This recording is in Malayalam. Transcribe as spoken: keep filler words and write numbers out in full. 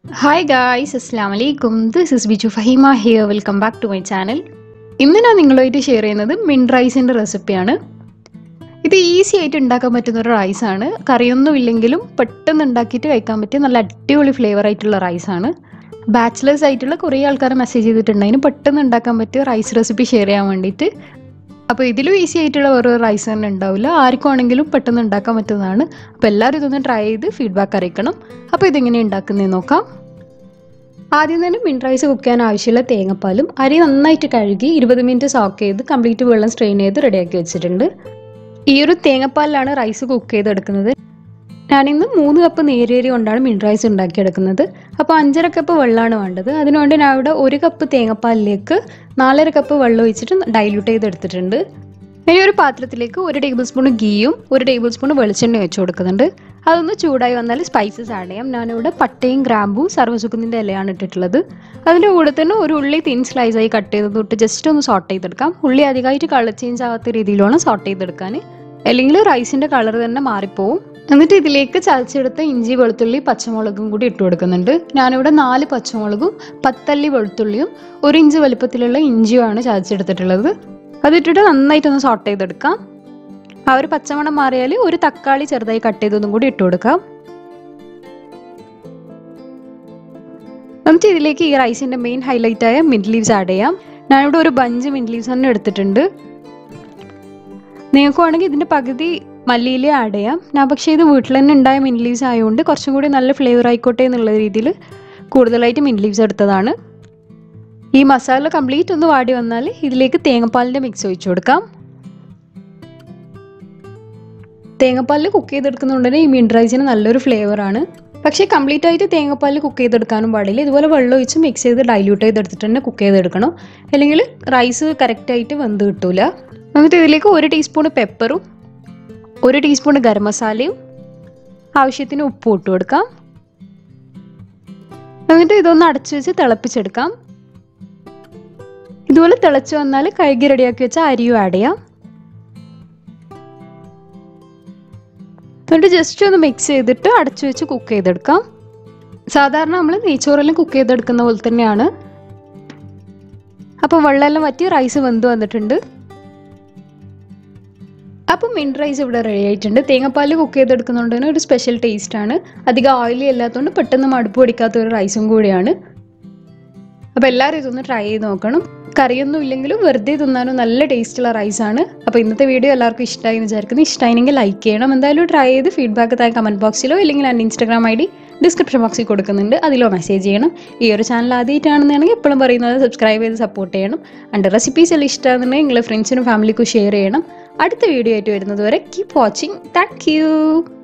Hi guys, Assalamu alaikum. This is Biju Fahima here. Welcome back to my channel. ഇന്ന് ഞാൻ നിങ്ങളുമായിട്ട് ഷെയർ ചെയ്യുന്നത് മിൻറ്റ് റൈസിൻ്റെ റെസിപ്പിയാണ്. ഇത് ഈസി ആയിട്ട് ഉണ്ടാക്കാൻ പറ്റുന്ന ഒരു റൈസാണ്. കറിയൊന്നും ഇല്ലെങ്കിലും പെട്ടെന്ന് ഉണ്ടാക്കിയിട്ട് കഴിക്കാൻ പറ്റിയ നല്ല അടിപൊളി ഫ്ലേവർ ആയിട്ടുള്ള റൈസാണ്. ബാച്ചിലേഴ്സ് ആയിട്ടുള്ള കുറേ ആൾക്കാർ മെസ്സേജ് ചെയ്തിട്ടുണ്ടായിരുന്നു പെട്ടെന്ന് ഉണ്ടാക്കാൻ പറ്റിയ റൈസ് റെസിപ്പി ഷെയർ ചെയ്യാൻ വേണ്ടിയിട്ട്. അപ്പോൾ ഇതിലും ഈസി ആയിട്ടുള്ള വേറെ റൈസ് തന്നെ ഉണ്ടാവില്ല, ആർക്കാണെങ്കിലും പെട്ടെന്ന് ഉണ്ടാക്കാൻ പറ്റുന്നതാണ്. അപ്പോൾ എല്ലാവരും ഇതൊന്ന് ട്രൈ ചെയ്ത് ഫീഡ്ബാക്ക് അറിയിക്കണം. അപ്പോൾ ഇതെങ്ങനെ ഉണ്ടാക്കുന്നതെന്ന് നോക്കാം. ആദ്യം തന്നെ മിൻറ്റ് റൈസ് കുക്ക് ചെയ്യാൻ ആവശ്യമുള്ള തേങ്ങാപ്പാലും അരി നന്നായിട്ട് കഴുകി ഇരുപത് മിനിറ്റ് സോക്ക് ചെയ്ത് കംപ്ലീറ്റ് വെള്ളം സ്ട്രെയിൻ ചെയ്ത് റെഡിയാക്കി വെച്ചിട്ടുണ്ട്. ഈ ഒരു തേങ്ങാപ്പാലിലാണ് റൈസ് കുക്ക് ചെയ്തെടുക്കുന്നത്. ഞാനിന്ന് മൂന്ന് കപ്പ് നേരിയരി കൊണ്ടാണ് മിൻറ്റ് റൈസ് ഉണ്ടാക്കിയെടുക്കുന്നത്. അപ്പോൾ അഞ്ചര കപ്പ് വെള്ളമാണ് വേണ്ടത്. അതിനുവേണ്ടി ഞാൻ ഇവിടെ ഒരു കപ്പ് തേങ്ങാപ്പാലിലേക്ക് നാലര കപ്പ് വെള്ളം ഒഴിച്ചിട്ട് ഡൈല്യൂട്ട് ചെയ്തെടുത്തിട്ടുണ്ട്. ഇനി ഒരു പാത്രത്തിലേക്ക് ഒരു ടേബിൾ സ്പൂൺ ഗീയും ഒരു ടേബിൾ സ്പൂൺ വെളിച്ചെണ്ണ വെച്ച് കൊടുക്കുന്നുണ്ട്. അതൊന്ന് ചൂടായി വന്നാൽ സ്പൈസസ് ആഡ് ചെയ്യാം. ഞാനിവിടെ പട്ടയും ഗ്രാമ്പും സർവ്വസുഗന്ധിൻ്റെ ഇലയാണ് ഇട്ടിട്ടുള്ളത്. അതിൻ്റെ കൂടെ തന്നെ ഒരു ഉള്ളി തിൻ സ്ലൈസായി കട്ട് ചെയ്ത് തൊട്ട് ജസ്റ്റ് ഒന്ന് സോട്ട് ചെയ്തെടുക്കാം. ഉള്ളി അധികമായിട്ട് കളർ ചേഞ്ച് ആവാത്ത രീതിയിൽ വേണം സോട്ട് ചെയ്തെടുക്കാൻ, അല്ലെങ്കിൽ റൈസിൻ്റെ കളർ തന്നെ മാറിപ്പോവും. എന്നിട്ട് ഇതിലേക്ക് ചതച്ചെടുത്ത ഇഞ്ചി വെളുത്തുള്ളി പച്ചമുളകും കൂടി ഇട്ട് കൊടുക്കുന്നുണ്ട്. ഞാനിവിടെ നാല് പച്ചമുളകും പത്തല്ലി വെളുത്തുള്ളിയും ഒരു ഇഞ്ച് വലുപ്പത്തിലുള്ള ഇഞ്ചിയുമാണ് ചതച്ചെടുത്തിട്ടുള്ളത്. അതിട്ടിട്ട് നന്നായിട്ടൊന്ന് സോട്ട് ചെയ്തെടുക്കാം. ആ ഒരു പച്ചമണം മാറിയാൽ ഒരു തക്കാളി ചെറുതായി കട്ട് ചെയ്തതും കൂടി ഇട്ട് കൊടുക്കാം. എന്നിട്ട് ഇതിലേക്ക് ഈ റൈസിൻ്റെ മെയിൻ ഹൈലൈറ്റ് ആയ മിൻറ്റ് ലീവ്സ് ആഡ് ചെയ്യാം. ഞാനിവിടെ ഒരു ബഞ്ച് മിൻറ്റ് ലീവ്സ് തന്നെ എടുത്തിട്ടുണ്ട്. നിങ്ങൾക്ക് വേണമെങ്കിൽ ഇതിൻ്റെ പകുതി മല്ലിയില ആഡ് ചെയ്യാം. ഞാൻ പക്ഷേ ഇത് വീട്ടിൽ തന്നെ ഉണ്ടായ മിൻറ്റ് ലീവ്സ് ആയതുകൊണ്ട് കുറച്ചും കൂടി നല്ല ഫ്ലേവർ ആയിക്കോട്ടെ എന്നുള്ള രീതിയിൽ കൂടുതലായിട്ട് മിൻറ്റ് ലീവ്സ് എടുത്തതാണ്. ഈ മസാല കംപ്ലീറ്റ് ഒന്ന് വാടി വന്നാൽ ഇതിലേക്ക് തേങ്ങാപ്പാലിൻ്റെ മിക്സ് ഒഴിച്ചു കൊടുക്കാം. തേങ്ങാപ്പാലിൽ കുക്ക് ചെയ്തെടുക്കുന്നതുകൊണ്ട് തന്നെ ഈ മിൻറ്റ് റൈസിന് നല്ലൊരു ഫ്ലേവറാണ്. പക്ഷേ കംപ്ലീറ്റ് ആയിട്ട് തേങ്ങാപ്പാലിൽ കുക്ക് ചെയ്തെടുക്കാനും പാടില്ല. ഇതുപോലെ വെള്ളം ഒഴിച്ച് മിക്സ് ചെയ്ത് ഡൈല്യൂട്ട് ചെയ്തെടുത്തിട്ട് തന്നെ കുക്ക് ചെയ്തെടുക്കണം, അല്ലെങ്കിൽ റൈസ് കറക്റ്റായിട്ട് വെന്ത് കിട്ടൂല. എന്നിട്ട് ഇതിലേക്ക് ഒരു ടീസ്പൂൺ പെപ്പറും ഒരു ടീസ്പൂൺ ഗരം മസാലയും ആവശ്യത്തിന് ഉപ്പും ഇട്ട് കൊടുക്കാം. എന്നിട്ട് ഇതൊന്ന് അടച്ചു വെച്ച് തിളപ്പിച്ചെടുക്കാം. ഇതുപോലെ തിളച്ച് വന്നാൽ കഴുകി റെഡിയാക്കി വെച്ച അരിയും ആഡ് ചെയ്യാം. എന്നിട്ട് ജസ്റ്റ് ഒന്ന് മിക്സ് ചെയ്തിട്ട് അടച്ചു വെച്ച് കുക്ക് ചെയ്തെടുക്കാം. സാധാരണ നമ്മൾ നെയ്ച്ചോറെല്ലാം കുക്ക് ചെയ്തെടുക്കുന്ന പോലെ തന്നെയാണ്. അപ്പോൾ വെള്ളമെല്ലാം വറ്റി റൈസ് വെന്ത് വന്നിട്ടുണ്ട്. അപ്പോൾ മിൻറ്റ് റൈസ് ഇവിടെ റെഡി ആയിട്ടുണ്ട്. തേങ്ങാപ്പാലിൽ കുക്ക് ചെയ്തെടുക്കുന്നതുകൊണ്ട് തന്നെ ഒരു സ്പെഷ്യൽ ടേസ്റ്റാണ്. അധികം ഓയിലി അല്ലാത്തതുകൊണ്ട് പെട്ടെന്ന് മടുപ്പ് പിടിക്കാത്ത ഒരു റൈസും കൂടിയാണ്. അപ്പോൾ എല്ലാവരും ഇതൊന്ന് ട്രൈ ചെയ്ത് നോക്കണം. കറിയൊന്നും ഇല്ലെങ്കിലും വെറുതെ തിന്നാനും നല്ല ടേസ്റ്റുള്ള റൈസാണ്. അപ്പോൾ ഇന്നത്തെ വീഡിയോ എല്ലാവർക്കും ഇഷ്ടമായി എന്ന് വിചാരിക്കുന്നു. ഇഷ്ടമായെങ്കിൽ ലൈക്ക് ചെയ്യണം. എന്തായാലും ട്രൈ ചെയ്ത് ഫീഡ്ബാക്ക് താഴെ കമൻറ്റ് ബോക്സിലോ ഇല്ലെങ്കിൽ എൻ്റെ ഇൻസ്റ്റാഗ്രാം ഐ ഡി ഡിസ്ക്രിപ്ഷൻ ബോക്സിൽ കൊടുക്കുന്നുണ്ട്, അതിലോ മെസ്സേജ് ചെയ്യണം. ഈ ഒരു ചാനൽ ആദ്യമായിട്ടാണെന്നാണെങ്കിൽ എപ്പോഴും പറയുന്നത് സബ്സ്ക്രൈബ് ചെയ്ത് സപ്പോർട്ട് ചെയ്യണം. എൻ്റെ റെസിപ്പീസ് എല്ലാം ഇഷ്ടമാണെന്നുണ്ടെങ്കിൽ നിങ്ങളുടെ ഫ്രണ്ട്സിനും ഫാമിലിക്കും ഷെയർ ചെയ്യണം. അടുത്ത വീഡിയോ ആയിട്ട് വരുന്നത് വരെ കീപ് വാച്ചിങ്. Thank you.